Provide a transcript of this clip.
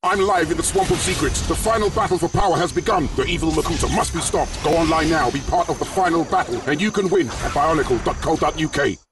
I'm live in the Swamp of Secrets. The final battle for power has begun. The evil Makuta must be stopped. Go online now, be part of the final battle, and you can win at bionicle.co.uk.